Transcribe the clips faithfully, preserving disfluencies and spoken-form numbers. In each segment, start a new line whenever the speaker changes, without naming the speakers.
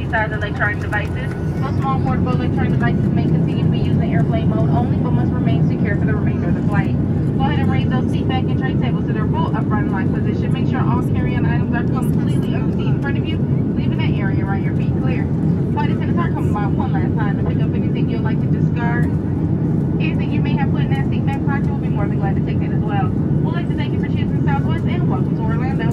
size electronic devices. Most small portable electronic devices may continue to be used in airplane mode only, but must remain secure for the remainder of the flight. Go ahead and raise those seat back and tray tables to their full upright and locked position. Make sure all carry-on items are completely under the seat in front of you, leaving that area around your feet clear. Flight attendants are coming by one last time to pick up anything you'd like to discard. Anything you may have put in that seat back pocket, we'll be more than glad to take that as well. We'd like to thank you for choosing Southwest and welcome to Orlando.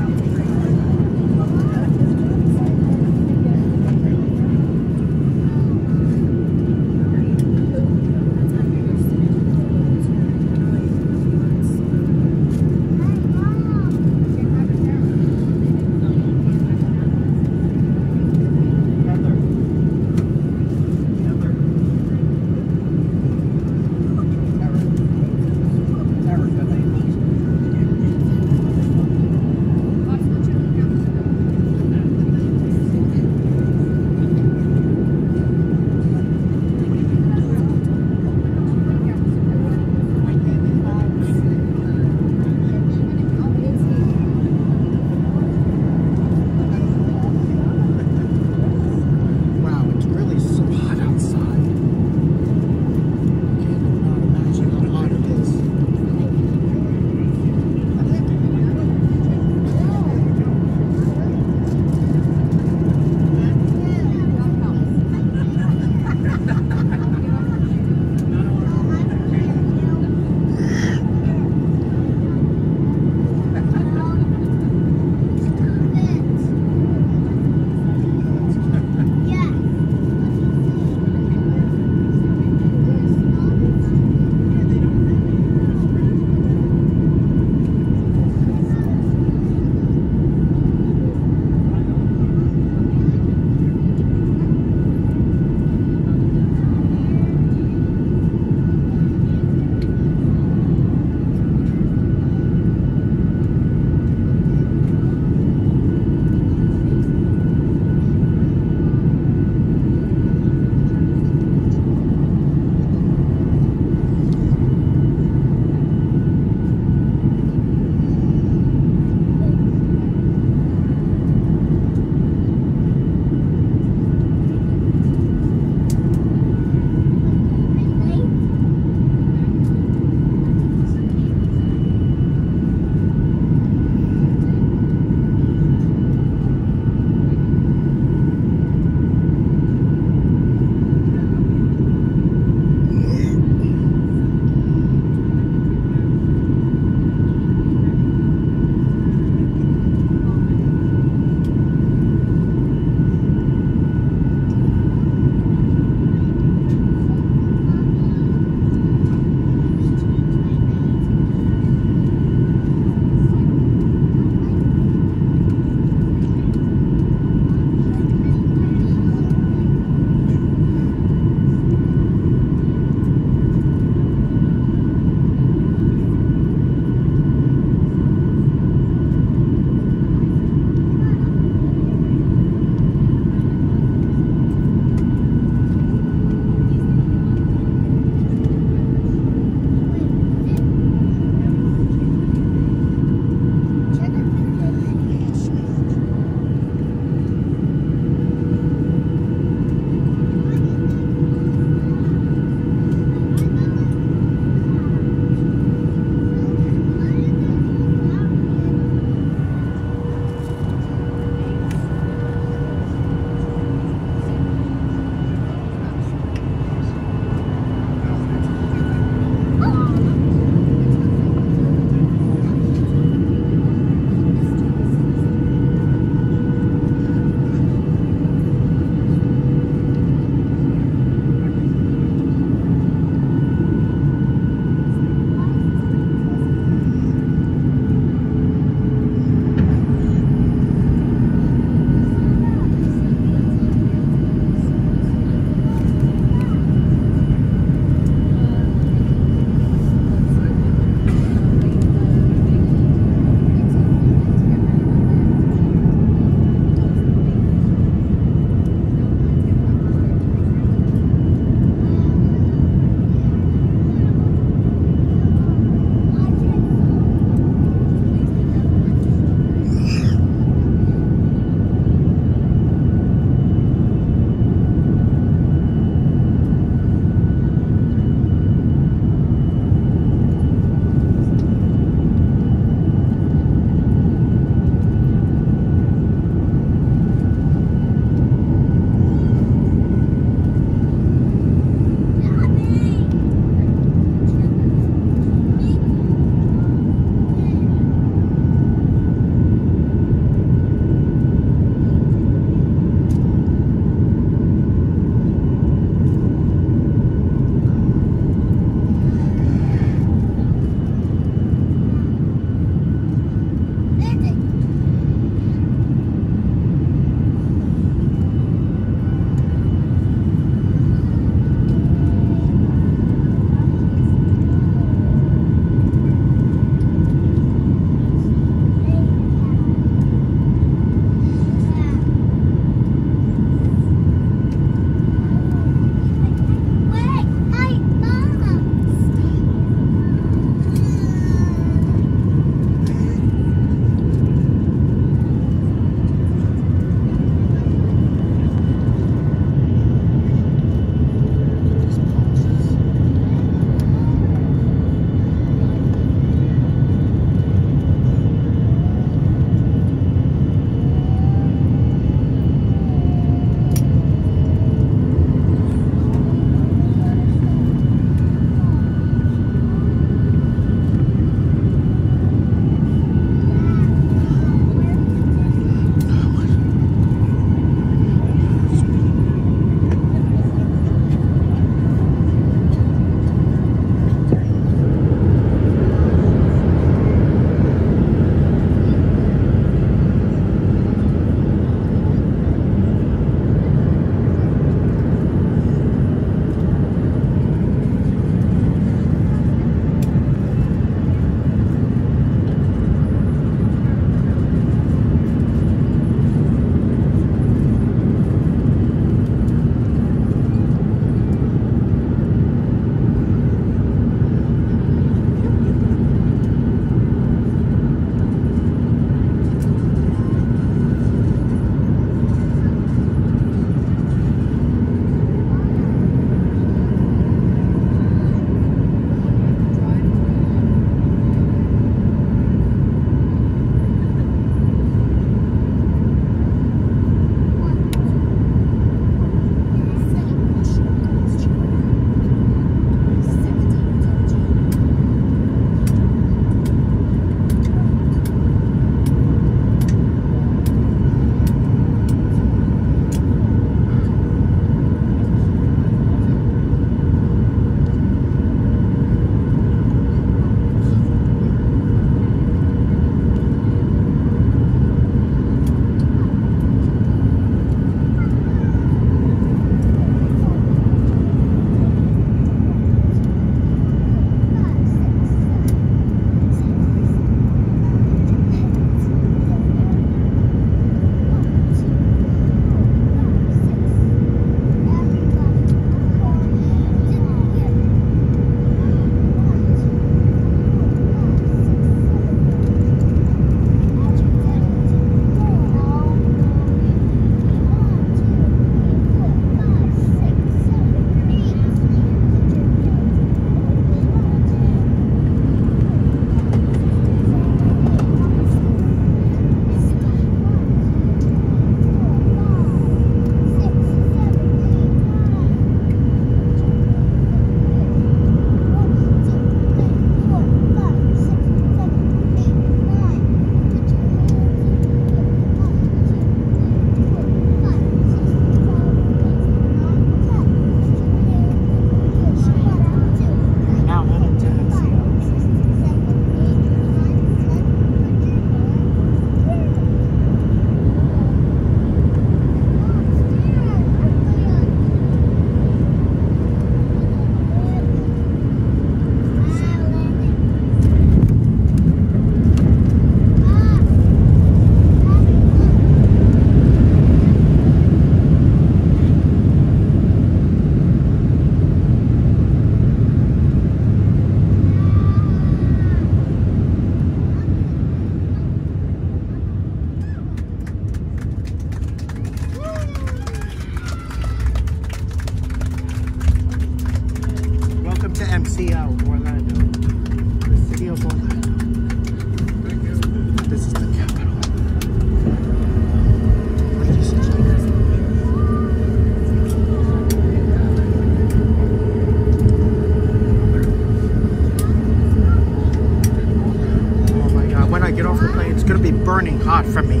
gonna be burning hot for me.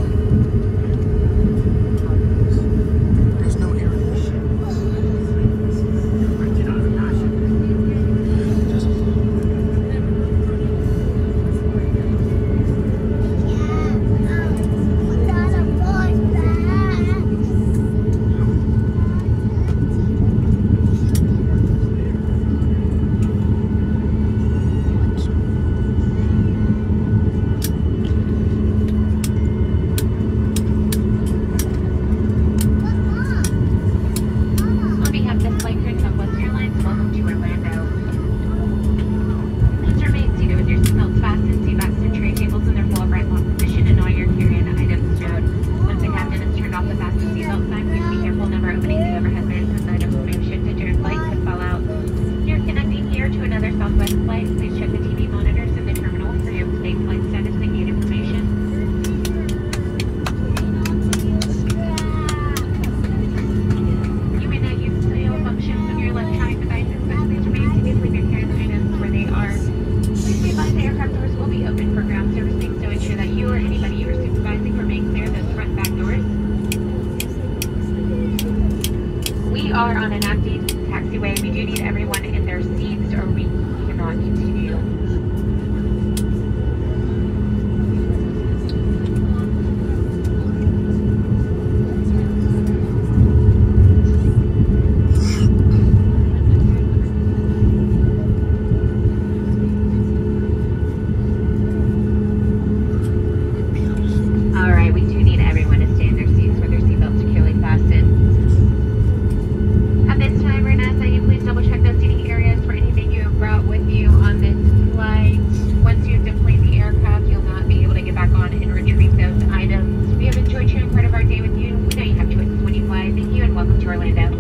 There's no air in this shit.
On behalf of the flight crew of Southwest Airlines, welcome to Orlando. Please remain seated with your seatbelts fastened, seatbacks and tray tables in their full upright lock position, and all your carry-on items stowed. Once the captain has turned off the fasten seatbelt sign, please be careful never opening the overhead bins as items may have shifted during flight could fall out. If you're connecting here to another Southwest flight, please check the T V monitors in the terminal for your up-to-date flight status and gate information. You may not use the manual functions of your electronic devices, but please remain seated with your carry-on items where they are. Please be advised the aircraft doors will be open for ground servicing, so ensure that you or anybody you are supervising remain clear of those front back doors. We are on an active taxiway. We do need everyone in their seats or we cannot continue. All right, we do need everyone to stay in their seats with their seatbelts securely fastened. At this time, we're going to ask that you please double check those seating areas for anything you have brought with you on this flight. Once you've deployed the aircraft, you'll not be able to get back on and retrieve those items. We have enjoyed sharing part of our day with you. We know you have choices when you fly. Thank you and welcome to Orlando.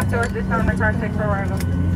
doors, this on the car, check for arrival.